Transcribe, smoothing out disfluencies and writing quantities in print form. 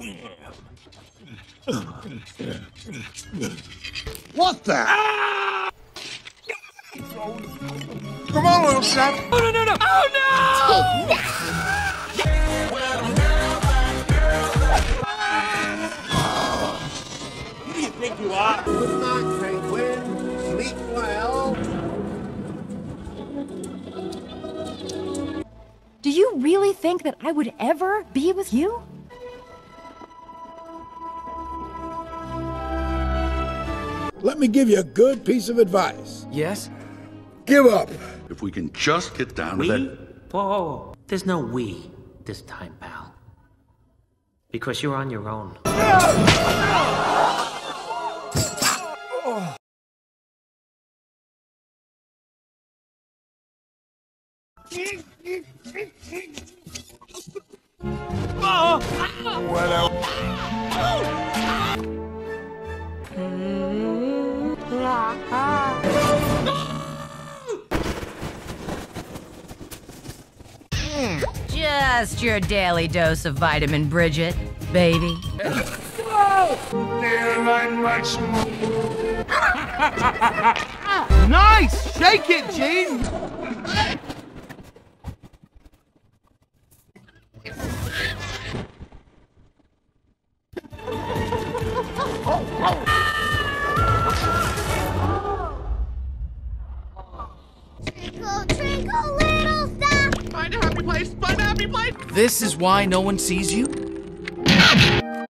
What the? Ah! Come on, little chap. Oh, no, no, no. Oh, no! Who do you think you are? Good night, Penguin. Sleep well. Do you really think that I would ever be with you? Let me give you a good piece of advice. Yes? Give up. If we can just get down to We? that... Whoa, there's no we this time, pal. Because you're on your own. Just your daily dose of vitamin Bridget, baby. Nice! Shake it, Gene! Twinkle, twinkle, little star. Find a happy place! Find a happy place! This is why no one sees you?